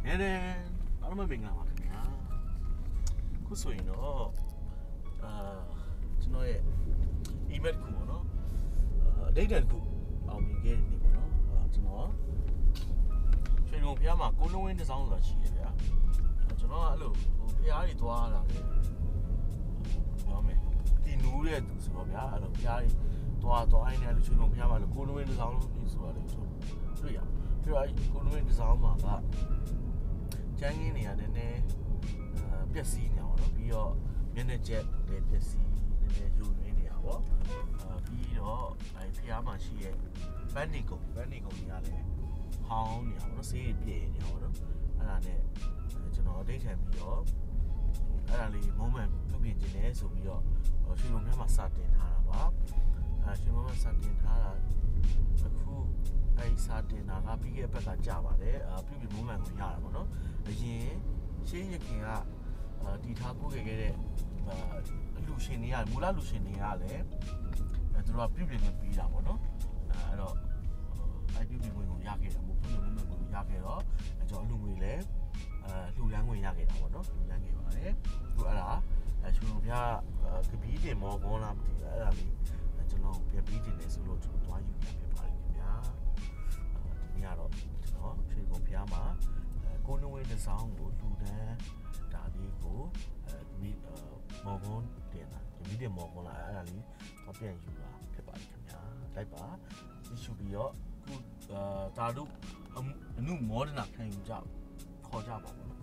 အားလုံးမင်္ဂလာပါခင်ဗျာခုဆိုရင်တော့ကျွန်တော်ရဲ့ email ခုပေါ့နော်ဒိတ်တန်ခုအောင်မြင်ခဲ့တဲ့နေ့ပေါ့နော်ကျွန်တော်ရွှေရုံဖျားမှာကိုလုံးဝင်းတစ်စောင်းဆိုတာရှိရဗျာကျွန်တော်ကအဲ့လိုဖျားတွေသွားတာလေပြောမယ်ဒီနူးတဲ့သူဆိုတော့ဗျာအဲ့လိုဖျားတွေသွားအိုင်းနေလို့ရွှေရုံဖျားမှာလို့ကိုလုံးဝင်းတစ်စောင်းလို့ဆိုတာလေကျွန်တော်တွေ့ရပြီးတော့ကိုလုံးဝင်းတစ်စောင်းမှာကကျန်းရင်းနေရာနည်းနည်းပျက်စီးနေအောင်နော်ပြီးတော့မျက်နှာကျက်လည်းပျက်စီးနည်းနည်းယူရင်းနေအောင်ပေါ့ပြီးတော့အဲဖျားမှာရှိရဲ့ဘန်နီကုံကြီးကလည်းဟောင်းနေအောင်နော်ဆေးပြေနေအောင်နော်အဲ့ဒါနဲ့ကျွန်တော်အတိတ်ခံပြီးတော့အဲ့ဒါလေး moment ပြုပြင်ခြင်းလဲဆိုပြီးတော့ရွှေလုံးထဲမှာစတင်ထားတာပါရွှေလုံးမှာစတင်ထားတာအခုအဲ့စတင်တာကပြီးခဲ့ဘက်ကကြာပါတယ်ပြုပြင် moment ကိုရတာပေါ့နော်အရင်ရှင်းရခင်ကတီထားပို့ခဲ့တဲ့အလူရှင်တွေကမူလလူရှင်တွေကလည်းသူတို့ကပြုပြင်နေပြီးတာပေါ့နော်အဲ့တော့အဲ့ပြုပြင်ဝင်ကိုရခဲ့တာမို့ပြုပြင် moment ကိုရခဲ့တော့ကျွန်တော်အလူငွေလည်းလှူဒန်းဝင်ရခဲ့တာပေါ့နော်လှူဒန်းခဲ့ပါတယ်သူအဲ့ဒါရွှေလုံးပြကပီးတင်မော်ကောလားမသိဘူးအဲ့ဒါလေးကျွန်တော်ပြပီးတင်နေဆိုလို့ကျွန်တော်တွားယူပြဖြစ်ပါတယ်ခင်ဗျာဒီနေ့ကတော့ကျွန်တော်ရွှေလုံးပြမှာကိုနဝင်းတစ်စောင်းကိုလှူဒန်းဒါလေးကိုမော်ကွန်တင်တာဒီမီဒီမော်ကွန်လာအဲ့ဒါလေးတော့ပြန်ယူတာဖြစ်ပါတယ်ခင်ဗျာလိုက်ပါဒီရှုပြီးတော့ခုဒါတို့အနုမောဒနာခံယူကြခေါ်ကြပါဘောနော်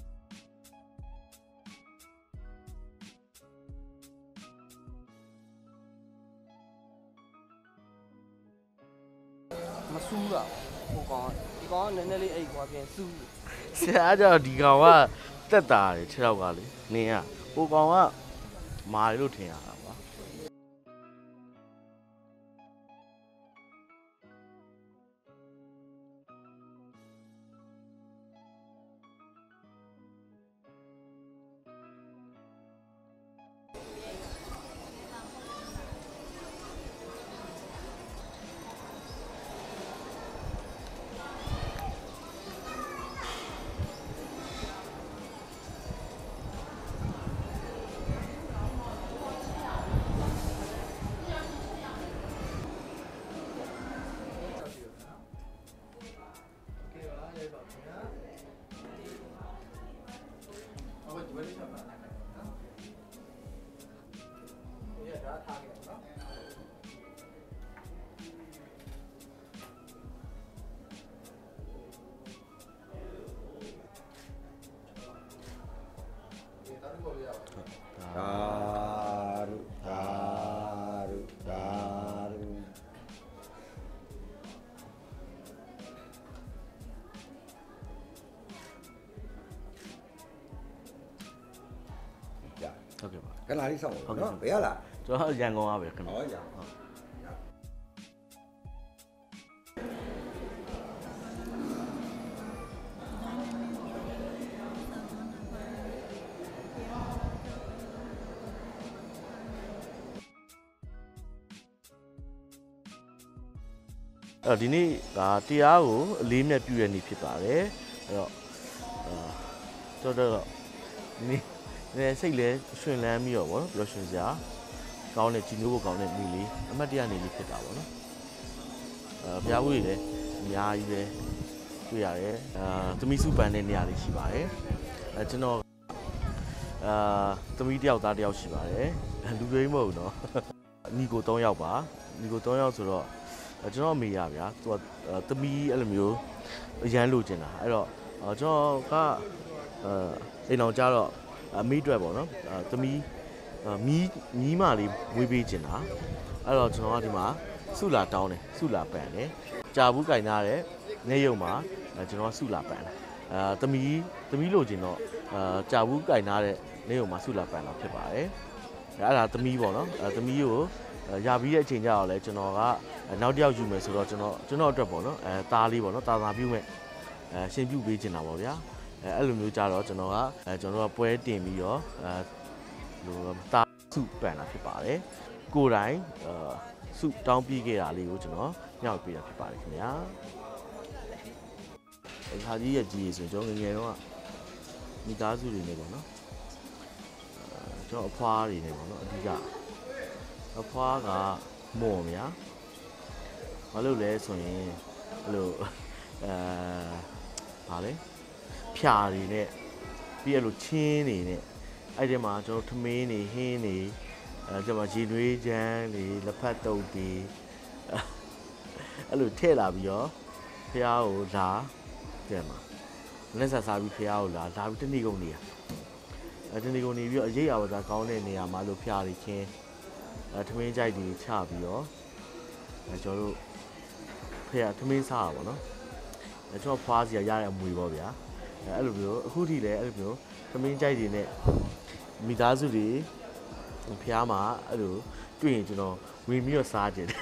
မဆူးတာဟိုကောင်ဒီကောင်ကနည်းနည်းလေးအိတ်ကွာပြန်ဆူးဆရာကြောင့်ဒီကောင်ကတက်တာတယ်6ယောက်ကလေနင်းကဟိုကောင်ကမာတယ်လို့ထင်ရတာပါဟုတ်ကဲ့ပါကလာလေးစောင့်ပါနော်ဘယ်ရလားကျွန်တော်ရန်ကုန်ကပဲခင်ဗျဟောရအောင်ဒီနေ့ကတရားကိုအလေးမြတ်ပြုရနေဖြစ်ပါတယ်အဲ့တော့တော်တော်ဒီစိတ်လဲရှင်လန်းပြီးတော့ဗောနော်ပျော်ရွှင်စရာကောင်းတဲ့ကြည်ညိုဖို့ကောင်းတဲ့နေ့လေးအမှတ်တရနေ့လေးဖြစ်တာဗောနော်ဘုရားဦးတွေလည်းအများကြီးပဲတွေ့ရတယ်သမီးစုပန်တဲ့နေရာလေးရှိပါတယ်ကျွန်တော်သမီးတယောက်သားတယောက်ရှိပါတယ်လူတွေမဟုတ်ဘူးနော်ညီကို3ယောက်ပါညီကို3ယောက်ဆိုတော့ကျွန်တော်အမေရဗျာသူကသမီးအဲ့လိုမျိုးအရန်လိုချင်တာအဲ့တော့ကျွန်တော်ကအိမ်အောင်ကြတော့အမေအတွက်ပေါ့နော်သမီးမီးမလေးဝေးပေးချင်တာအဲ့တော့ကျွန်တော်ကဒီမှာစုလာတောင်းတယ်စုလာပန်တယ်ကြာဘူးကင်ထားတဲ့နေရုံမှာကျွန်တော်စုလာပန်တယ်သမီးလိုချင်တော့ကြာဘူးကင်ထားတဲ့နေရုံမှာစုလာပန်တာဖြစ်ပါတယ်အဲ့ဒါသမီးပေါ့နော်သမီးကိုရပြီးတဲ့အချိန်ကျတော့လဲကျွန်တော်ကနောက်တစ်ယောက်ယူမယ်ဆိုတော့ကျွန်တော်အတွက်ပေါ့နော်သားလေးပေါ့နော်တာပြုမဲ့ရှင်ပြုပေးချင်တာပေါ့ဗျာအဲ့လိုမျိုးကြတော့ကျွန်တော်ကပွဲတင်ပြီးတော့တာစုပန်တာဖြစ်ပါတယ်ကိုယ်တိုင်စုတောင်းပြီးခဲ့တာလေးကိုကျွန်တော်ညှောက်ပေးတာဖြစ်ပါတယ်ခင်ဗျာခါကြီးရဲ့ကြီးဆိုကျွန်တော်ငယ်တော့မိသားစုတွေနေပေါ့နော်ကျွန်တော်အဖွားတွေနေပေါ့နော်အဓိကအဖွားကမော်များဘာလို့လဲဆိုရင်အဲ့လိုဘာလဲဖြာတွေနဲ့ပြီးအဲ့လိုချင်းတွေနဲ့အဲ့ဒီမှာကျွန်တော်ထမင်းတွေဟင်းတွေကျွန်တော်ရေနွေးချမ်းတွေလက်ဖက်တုပ်တွေအဲ့လိုထည့်လာပြီးတော့ဖះကိုလာတဲ့မှာလက်ဆက်စားပြီးဖះကိုလာပြီးတနေ့ကုန်နေရတနေ့ကုန်နေပြီးတော့အရေးအဝသာကောင်းတဲ့နေရာမှာလို့ဖះတွေချင်းထမင်းကြိုက်တွေချပြီးတော့ကျွန်တော်တို့ဖះထမင်းစားတာပေါ့နော်ကျွန်တော်ဖွားစီရတဲ့အမွေပေါ့ဗျာအဲ့လိုမျိုးအခုထိလည်းအဲ့လိုမျိုးသမင်းကြိုက်တွေနဲ့မိသားစုတွေဖះမှာအဲ့လိုတွေ့ရင်ကျွန်တော်ဝင်ပြီးတော့စားကြတယ်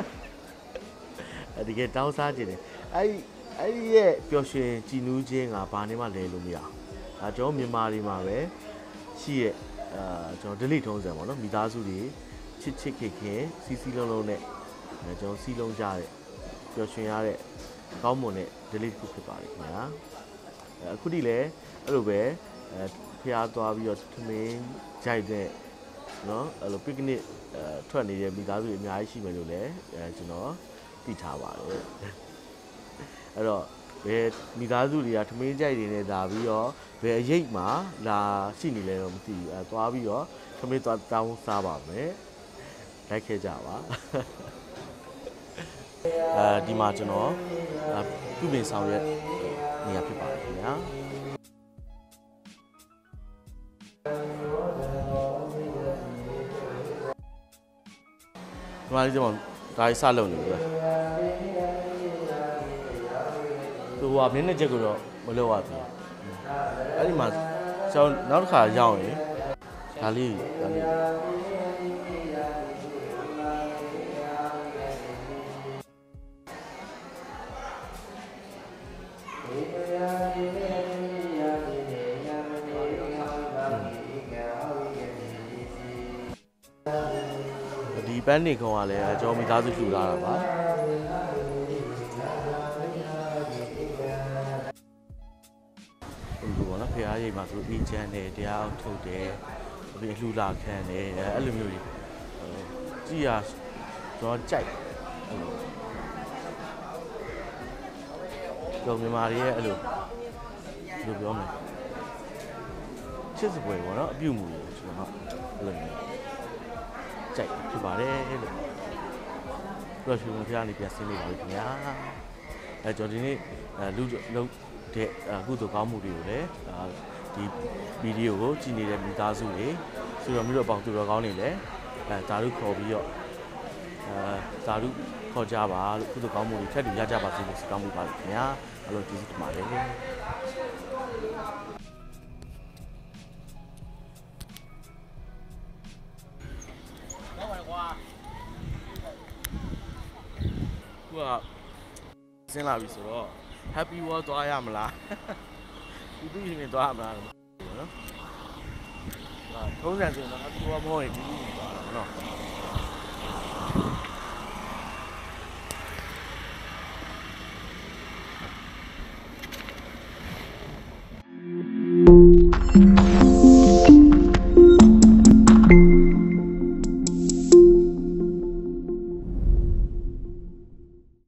တကယ်တောင်းစားကြတယ်အဲ့ဒီရဲ့ပျော်ရွှင်ကြည်နူးခြင်းကဘာနဲ့မှလဲလို့မရဘူးကျွန်တော်မြန်မာတွေမှာပဲရှိရဲ့ကျွန်တော် delete ထုံးစံပေါ့နော်မိသားစုတွေချစ်ခင်စီလုံးလုံးနဲ့ကျွန်တော်စီလုံးကြတဲ့ပျော်ရွှင်ရတဲ့ကောင်းမွန်တဲ့ delete ခုဖြစ်ပါတယ်ခင်ဗျာအခုထိလည်းအဲ့လိုပဲဖျားသွားပြီးတော့သမင်းကြိုက်တဲ့နော်အဲ့လို picnic ထွက်နေတဲ့မိသားစုတွေအများကြီးရှိမယ်လို့လည်းကျွန်တော်သိထားပါတယ်အဲ့တော့ဘယ်မိသားစုတွေကသမင်းကြိုက်တွေနဲ့လာပြီးတော့ဘယ်အရိပ်မှာလာရှိနေလဲတော့မသိဘူးသွားပြီးတော့သမင်းသွားတောင်းစားပါမယ်လိုက်ခဲ့ကြပါဒီမှာကျွန်တော်ပြုပြင်ဆောင်ရွက်နေရာဖြစ်ပါတယ်ခင်ဗျာဒီမှာကျွန်တော်ဒါကြီးစလုပ်နေပြီသူကမျက်နှာချက်ကတော့မလုပ်ရဘူးအဲ့ဒီမှာကျွန်တော်နောက်တစ်ခါရောက်ရင်ဒါလေးဒီပန်းနေခေါင်းကလည်းကျွန်တော်မိသားစုလှူလာတာပါဒီဘောနော်ဖះရိပ်မှာသူအေးချမ်းတယ်တရားအောင်ထုတ်တယ်ပြီးလှူလာခံတယ်အဲ့လိုမျိုးကြီးကြည်ရကျွန်တော်ကြိုက်ကျွန်တော်မြန်မာတွေရဲ့အဲ့လိုပြောမယ်ချစ်စပွဲပေါ့နော်အပြုတ်မှုတွေကျွန်တော်အဲ့လိုမျိုးကြိုက်ဖြစ်ပါတယ်လို့ရွှေဘုံဖျားနေပြန်ဆင်းနေပါပြီခင်ဗျာကျွန်တော်ဒီနေ့လူလုံးတဲ့ကုသိုလ်ကောင်းမှုတွေကိုလည်းဒီဗီဒီယိုကိုကြည့်နေတဲ့မိသားစုတွေဆိုတော့မျိုးတော့ပေါင်းသူတော်ကောင်းနေလည်းဒါတို့ခေါ်ပြီးတော့ဒါတို့ခေါ်ကြပါလို့ကုသိုလ်ကောင်းမှုတွေထပ်ပြီးရကြပါစေလို့ဆုတောင်းပေးပါခင်ဗျာအဲ့လိုကျေးဇူးတင်ပါတယ်ဆင်းလာပြီဆိုတော့ happy wall သွားရမလားဒီလိုနေသွားရမလားနော်ထုံးစံဆိုတော့ happy wall မဟုတ်ရင်ဒီလိုသွားတာနော်